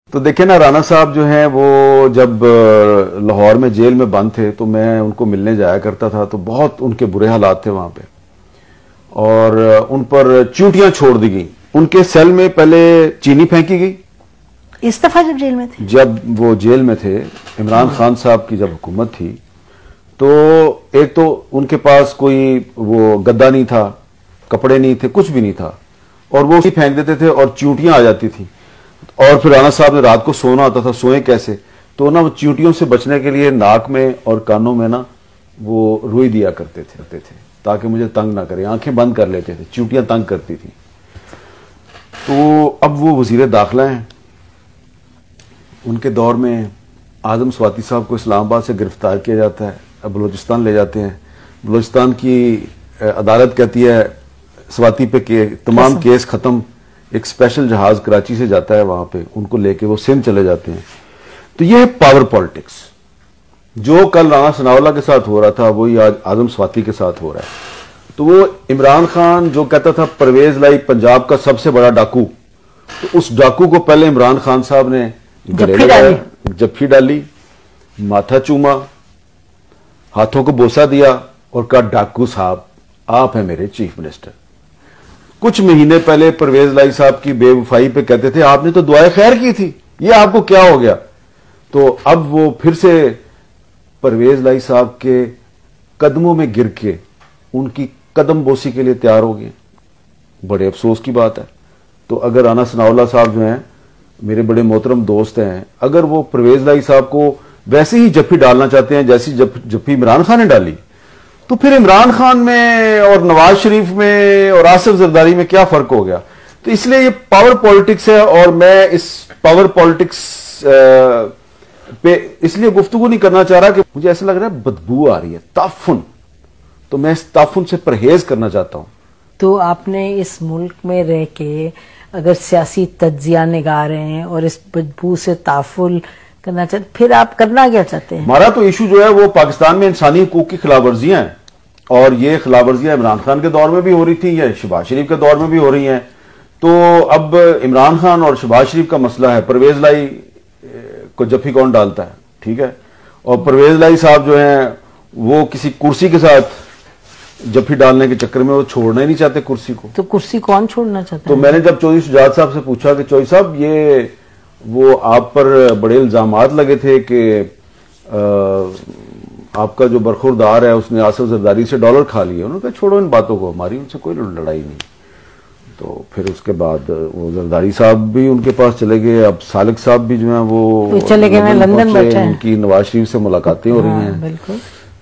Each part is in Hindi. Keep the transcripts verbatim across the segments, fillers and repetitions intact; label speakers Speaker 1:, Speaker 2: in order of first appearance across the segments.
Speaker 1: तो देखिए ना, राना साहब जो हैं वो जब लाहौर में जेल में बंद थे तो मैं उनको मिलने जाया करता था, तो बहुत उनके बुरे हालात थे वहां पे और उन पर चींटियां छोड़ दी गई। उनके सेल में पहले चीनी फेंकी गई
Speaker 2: इस दफा जब जेल में थे,
Speaker 1: जब वो जेल में थे, इमरान खान साहब की जब हुकूमत थी, तो एक तो उनके पास कोई वो गद्दा नहीं था, कपड़े नहीं थे, कुछ भी नहीं था और वो उसी फेंक देते थे और चींटियां आ जाती थी। और फिर राना साहब ने रात को सोना होता था, सोए कैसे? तो ना वो चींटियों से बचने के लिए नाक में और कानों में ना वो रुई दिया करते थे करते थे ताकि मुझे तंग ना करे, आंखें बंद कर लेते थे, चींटियां तंग करती थी। तो अब वो वजीर दाखिला हैं, उनके दौर में आजम स्वाति साहब को इस्लामाबाद से गिरफ्तार किया जाता है, अब बलूचिस्तान ले जाते हैं। बलूचिस्तान की अदालत कहती है स्वाति पे के तमाम केस खत्म, एक स्पेशल जहाज कराची से जाता है वहां पे, उनको लेके वो सिंध चले जाते हैं। तो ये है पावर पॉलिटिक्स। जो कल राना सनाउल्लाह के साथ हो रहा था वही आज आजम स्वाति के साथ हो रहा है। तो वो इमरान खान जो कहता था परवेज लाई पंजाब का सबसे बड़ा डाकू, तो उस डाकू को पहले इमरान खान साहब ने गले लगाया, जफ्फी डाली, माथा चूमा, हाथों को बोसा दिया और कहा डाकू साहब आप हैं मेरे चीफ मिनिस्टर। कुछ महीने पहले परवेज लाई साहब की बेवफाई पे कहते थे आपने तो दुआएं खैर की थी, ये आपको क्या हो गया? तो अब वो फिर से परवेज लाई साहब के कदमों में गिर के उनकी कदम बोसी के लिए तैयार हो गए। बड़े अफसोस की बात है। तो अगर राना सनाउल्लाह साहब जो हैं मेरे बड़े मोहतरम दोस्त हैं, अगर वो परवेज लाई साहब को वैसे ही जफ्फी डालना चाहते हैं जैसी जफ्फी इमरान खान ने डाली, तो फिर इमरान खान में और नवाज शरीफ में और आसिफ जरदारी में क्या फर्क हो गया? तो इसलिए ये पावर पॉलिटिक्स है और मैं इस पावर पॉलिटिक्स पे इसलिए गुफ्तगू नहीं करना चाह रहा कि मुझे ऐसा लग रहा है बदबू आ रही है, ताफुन, तो मैं इस ताफुन से परहेज करना चाहता हूं।
Speaker 2: तो आपने इस मुल्क में रह के अगर सियासी तज्जिया निगाह रहे हैं और इस बदबू से ताफुल करना चाहते, फिर आप करना क्या चाहते हैं?
Speaker 1: हमारा तो इशू जो है वो पाकिस्तान में इंसानी हकूक की खिलाफ वर्जियां हैं और ये खिलाफ वर्जियां इमरान खान के दौर में भी हो रही थी या शहबाज शरीफ के दौर में भी हो रही हैं। तो अब इमरान खान और शहबाज शरीफ का मसला है, परवेज लाई को जफ्फी कौन डालता है, ठीक है? और परवेज लाई साहब जो हैं वो किसी कुर्सी के साथ जफ्फी डालने के चक्कर में वो छोड़ना ही नहीं चाहते कुर्सी को।
Speaker 2: तो कुर्सी कौन छोड़ना चाहता
Speaker 1: तो
Speaker 2: है?
Speaker 1: मैंने जब चौधरी शुजात साहब से पूछा कि चौधरी साहब ये वो आप पर बड़े इल्जामात लगे थे कि आपका जो बरखुरदार है उसने आसिफ जरदारी से डॉलर खा लिए, उन्होंने कहा छोड़ो इन बातों को, हमारी उनसे कोई लड़ाई नहीं। तो फिर उसके बाद वो जरदारी साहब भी उनके पास चले गए, अब सालिक साहब भी जो है वो
Speaker 2: चले गए, लंदन बैठे हैं,
Speaker 1: उनकी नवाज शरीफ से मुलाकातें हो रही हैं।
Speaker 2: बिल्कुल।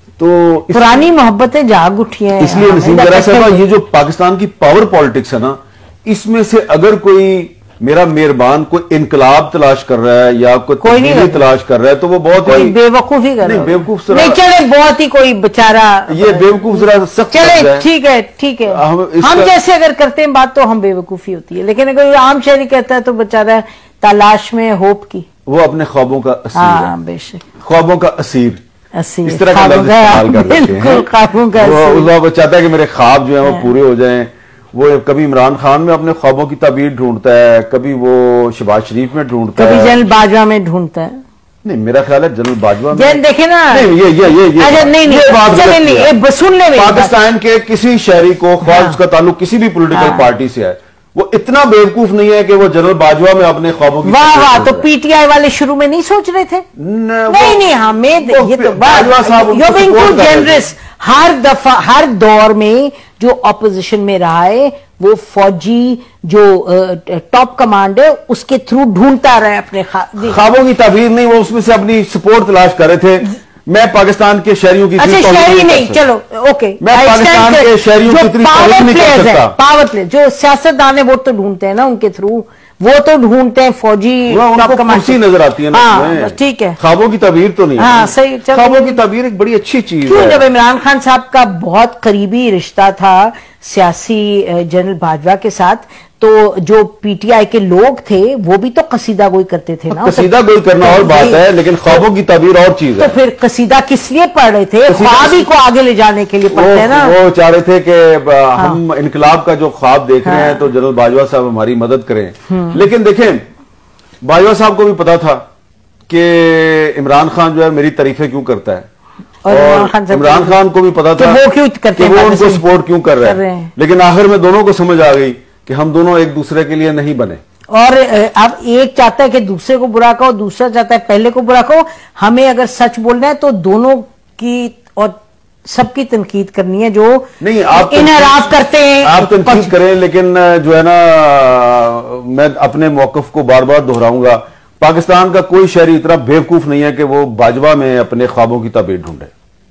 Speaker 1: तो
Speaker 2: पुरानी मोहब्बतें जाग उठी हैं।
Speaker 1: इसलिए नसीम जरा साहब ये जो पाकिस्तान की पावर पॉलिटिक्स है ना, इसमें से अगर कोई मेरा मेहरबान कोई इनकलाब तलाश कर रहा है या कोई कोई नहीं तलाश कर रहा है तो वो बहुत ही
Speaker 2: बेवकूफी कर रहा है।
Speaker 1: बेवकूफ
Speaker 2: नहीं चले, बहुत ही कोई बेचारा
Speaker 1: ये बेवकूफ जरा सख्त
Speaker 2: चले, ठीक है ठीक है, हम, हम जैसे अगर करते हैं बात तो हम बेवकूफी होती है, लेकिन अगर आम शहरी कहता है तो बेचारा तलाश में होप की, वो
Speaker 1: अपने ख्वाबों का असीर।
Speaker 2: हाँ बेशक,
Speaker 1: ख्वाबों का असीर,
Speaker 2: असीर
Speaker 1: इस तरह का लफ्ज इस्तेमाल कर लेते हैं।
Speaker 2: ख्वाबों का
Speaker 1: वो चाहता है कि मेरे ख्वाब जो है वो पूरे हो जाएं। वो कभी इमरान खान में अपने ख्वाबों की ताबीर ढूंढता है, कभी वो शहबाज शरीफ में ढूंढता है,
Speaker 2: कभी जनरल बाजवा में ढूंढता है।
Speaker 1: नहीं मेरा ख्याल है जनरल बाजवा
Speaker 2: में देखे ना,
Speaker 1: नहीं ये ये ये ये
Speaker 2: अच्छा नहीं नहीं चले नहीं सुनने में
Speaker 1: पाकिस्तान के किसी शहरी को ख्वाब का ताल्लुक किसी भी पॉलिटिकल पार्टी से है, वो इतना बेवकूफ नहीं है कि वो जनरल बाजवा में अपने ख्वाबों की।
Speaker 2: वाह वाह, तो पीटीआई वाले शुरू में नहीं सोच रहे थे? नहीं नहीं हमें ये तो बाजवा साहब यू बीइंग टू जनरस। हर दफा हर दौर में जो ऑपोजिशन में रहा है वो फौजी जो टॉप कमांड है उसके थ्रू ढूंढता रहा है अपने ख्वाबों
Speaker 1: की ताबीर, नहीं वो उसमें से अपनी सपोर्ट तलाश कर रहे थे। मैं पाकिस्तान के शहरियों की
Speaker 2: अच्छा शहरी नहीं, चलो ओके,
Speaker 1: मैं पाकिस्तान के शहरियों की इतनी
Speaker 2: पावर प्लेयर्स है, पावर प्लेयर जो सियासतदान है वो तो ढूंढते हैं ना उनके थ्रू, वो तो ढूंढते हैं फौजी
Speaker 1: कुर्सी नजर आती है ना।
Speaker 2: हाँ, ठीक है,
Speaker 1: ख्वाबों की ताबीर तो नहीं।
Speaker 2: हाँ सही,
Speaker 1: ख्वाबों की ताबीर एक बड़ी अच्छी चीज
Speaker 2: है। जब इमरान खान साहब का बहुत करीबी रिश्ता था सियासी जनरल बाजवा के साथ, तो जो पीटीआई के लोग थे वो भी तो कसीदा गोई करते थे ना।
Speaker 1: कसीदा गोई करना और बात है, लेकिन ख्वाबों की ताबीर और चीज है।
Speaker 2: तो फिर कसीदा किस लिए पढ़ रहे थे? ख्वाब ही को आगे ले जाने के लिए पढ़ते हैं ना।
Speaker 1: वो चाह रहे थे कि हम इनकलाब का जो ख्वाब देख रहे हैं तो जनरल बाजवा साहब हमारी मदद करें। लेकिन देखें बाजवा साहब को भी पता था कि इमरान खान जो है मेरी तारीफें क्यों करता है, और, और इमरान खान को भी पता था
Speaker 2: वो क्यों करते
Speaker 1: कि वो उनको सपोर्ट क्यों कर रहे हैं, लेकिन आखिर में दोनों को समझ आ गई कि हम दोनों एक दूसरे के लिए नहीं बने।
Speaker 2: और अब एक चाहता है कि दूसरे को बुरा कहो, दूसरा चाहता है पहले को बुरा कहो। हमें अगर सच बोलना है तो दोनों की और सबकी तनकीद करनी है, जो
Speaker 1: नहीं आप
Speaker 2: इनहराफ करते हैं
Speaker 1: आप तनकीद करें, लेकिन जो है ना मैं अपने मौकफ को बार बार दोहराऊंगा, पाकिस्तान का कोई शहरी इतना बेवकूफ नहीं है कि वो बाजवा में अपने ख्वाबों की ताबीर ढूंढे।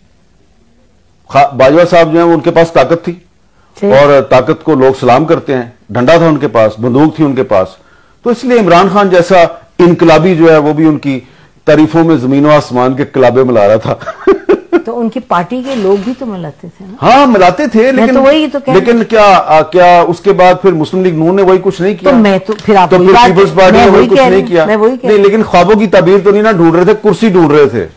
Speaker 1: बाजवा साहब जो है उनके पास ताकत थी और ताकत को लोग सलाम करते हैं, डंडा था उनके पास, बंदूक थी उनके पास, तो इसलिए इमरान खान जैसा इनकलाबी जो है वो भी उनकी तारीफों में जमीन व आसमान के कलाबे मिला रहा था।
Speaker 2: तो उनकी पार्टी के लोग भी तो मिलाते थे ना?
Speaker 1: हाँ मिलाते थे, लेकिन
Speaker 2: तो वही तो
Speaker 1: लेकिन क्या आ, क्या उसके बाद फिर मुस्लिम लीग नून ने वही कुछ नहीं किया?
Speaker 2: तो मैं तो फिर आप
Speaker 1: तो फिर पीपल्स पार्टी ने वही कुछ नहीं किया। नहीं, लेकिन ख्वाबों की ताबीर तो नहीं ना ढूंढ रहे थे, कुर्सी ढूंढ रहे थे।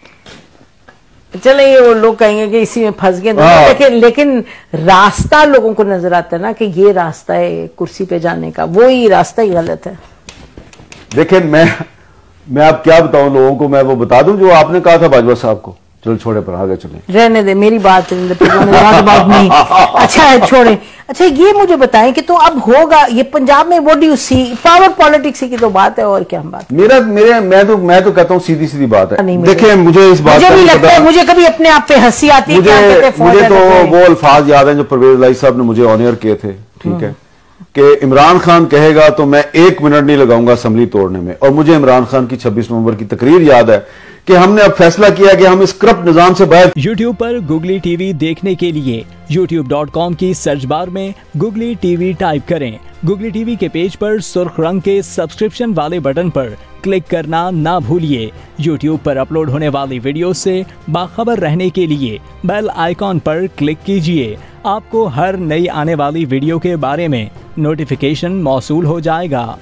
Speaker 2: चले ये वो लोग कहेंगे कि इसी में फंस गए, लेकिन लेकिन रास्ता लोगों को नजर आता है ना कि ये रास्ता है कुर्सी पे जाने का, वो ही रास्ता ही गलत है।
Speaker 1: देखिए मैं मैं आप क्या बताऊं लोगों को, मैं वो बता दूं जो आपने कहा था बाजवा साहब को। चलो छोड़े पर आगे चले,
Speaker 2: रहने दे, मेरी बात बात नहीं। अच्छा है छोड़े। अच्छा ये मुझे बताएं कि तो अब होगा ये पंजाब में, what do you see, power politics की तो बात है और क्या बात?
Speaker 1: मेरा मेरे मैं तो मैं तो कहता हूँ सीधी सीधी बात है। देखिए मुझे इस बात
Speaker 2: मुझे भी लगता है, मुझे कभी अपने आप पे हंसी आती है।
Speaker 1: मुझे मुझे तो वो अल्फाज याद है जो परवेज लाई साहब ने मुझे ऑनर किए थे, ठीक है, कि इमरान खान कहेगा तो मैं एक मिनट नहीं लगाऊंगा असेंबली तोड़ने में। और मुझे इमरान खान की छब्बीस नवंबर की तकरीर याद है कि हमने अब फैसला किया कि हम इस करप्ट निजाम से बाहर।
Speaker 3: यूट्यूब पर गुगली टीवी देखने के लिए यूट्यूब डॉट कॉम की सर्च बार में गुगली टीवी टाइप करें। गुगली टीवी के पेज पर सुर्ख रंग के सब्सक्रिप्शन वाले बटन पर क्लिक करना ना भूलिए। यूट्यूब पर अपलोड होने वाली वीडियो से बाखबर रहने के लिए बेल आइकॉन पर क्लिक कीजिए। आपको हर नई आने वाली वीडियो के बारे में नोटिफिकेशन मौसूल हो जाएगा।